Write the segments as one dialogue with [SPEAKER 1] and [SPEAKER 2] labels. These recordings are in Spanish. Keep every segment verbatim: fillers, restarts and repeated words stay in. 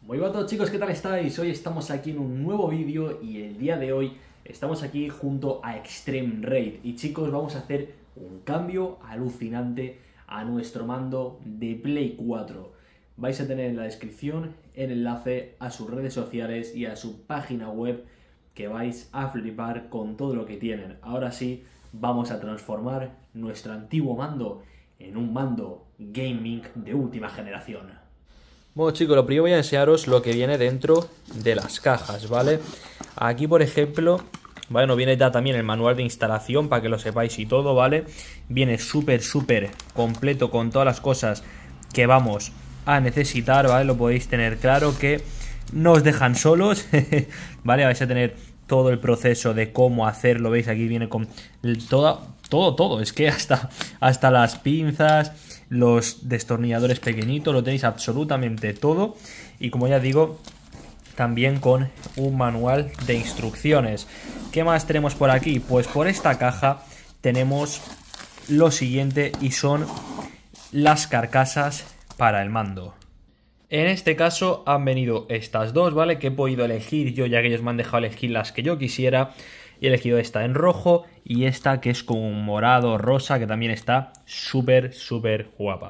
[SPEAKER 1] Muy buenas a todos, chicos, ¿qué tal estáis? Hoy estamos aquí en un nuevo vídeo y el día de hoy estamos aquí junto a Extreme Raid. Y chicos, vamos a hacer un cambio alucinante a nuestro mando de Play cuatro. Vais a tener en la descripción el enlace a sus redes sociales y a su página web, que vais a flipar con todo lo que tienen. Ahora sí, vamos a transformar nuestro antiguo mando en un mando gaming de última generación. Bueno, chicos, lo primero voy a enseñaros lo que viene dentro de las cajas, ¿vale? Aquí, por ejemplo, bueno, viene ya también el manual de instalación para que lo sepáis y todo, ¿vale? Viene súper, súper completo con todas las cosas que vamos a necesitar, ¿vale? Lo podéis tener claro que no os dejan solos, ¿vale? Vais a tener todo el proceso de cómo hacerlo, ¿veis? Aquí viene con todo, todo, todo, es que hasta, hasta las pinzas, los destornilladores pequeñitos, lo tenéis absolutamente todo. Y como ya digo, también con un manual de instrucciones. ¿Qué más tenemos por aquí? Pues por esta caja tenemos lo siguiente y son las carcasas para el mando. En este caso han venido estas dos, ¿vale? Que he podido elegir yo, ya que ellos me han dejado elegir las que yo quisiera. Y he elegido esta en rojo y esta que es con un morado rosa, que también está súper, súper guapa.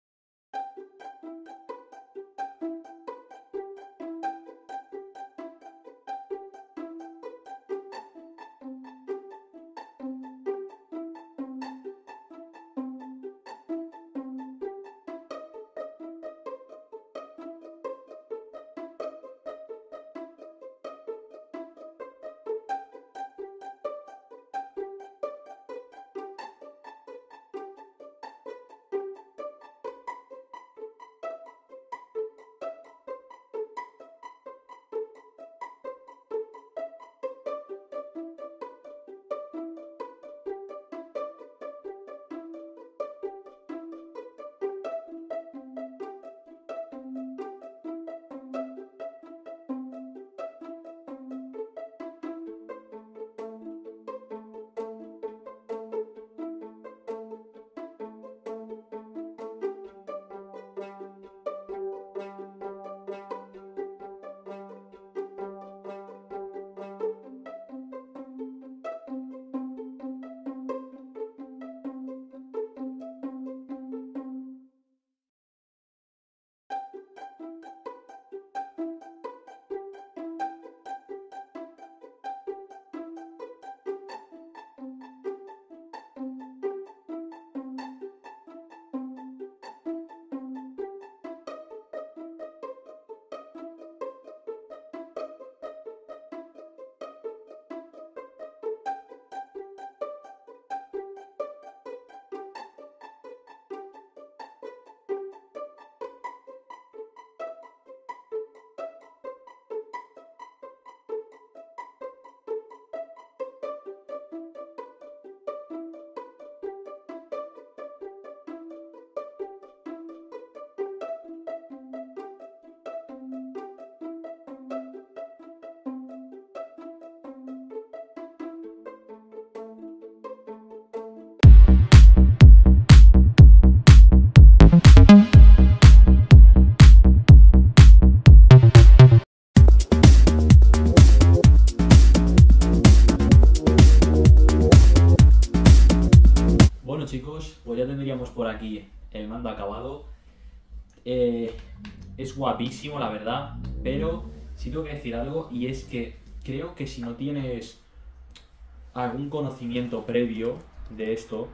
[SPEAKER 1] Chicos, pues ya tendríamos por aquí el mando acabado. Eh, es guapísimo, la verdad, pero sí tengo que decir algo, y es que creo que si no tienes algún conocimiento previo de esto,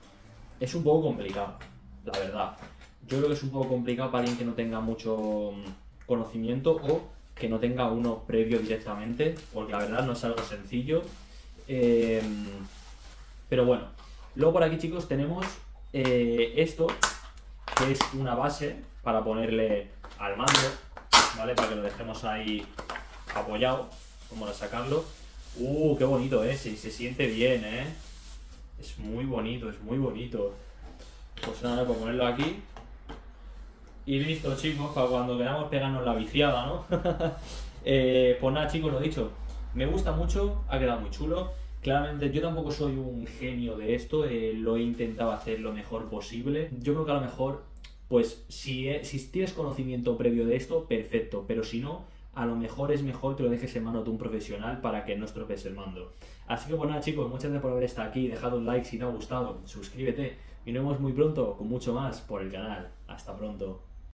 [SPEAKER 1] es un poco complicado, la verdad. Yo creo que es un poco complicado para alguien que no tenga mucho conocimiento o que no tenga uno previo directamente, porque la verdad no es algo sencillo. Eh, pero bueno. Luego por aquí, chicos, tenemos eh, esto, que es una base para ponerle al mando, ¿vale? Para que lo dejemos ahí apoyado, como para sacarlo. ¡Uh, qué bonito, eh! Se, se siente bien, ¿eh? Es muy bonito, es muy bonito. Pues nada, pues ponerlo aquí. Y listo, chicos, para cuando queramos pegarnos la viciada, ¿no? eh, pues nada, chicos, lo dicho. Me gusta mucho, ha quedado muy chulo. Claramente yo tampoco soy un genio de esto, eh, lo he intentado hacer lo mejor posible. Yo creo que a lo mejor pues si, si tienes conocimiento previo de esto, perfecto, pero si no, a lo mejor es mejor que lo dejes en manos de un profesional para que no estropees el mando. Así que pues nada chicos, muchas gracias por haber estado aquí, dejad un like si te ha gustado, suscríbete y nos vemos muy pronto con mucho más por el canal. Hasta pronto.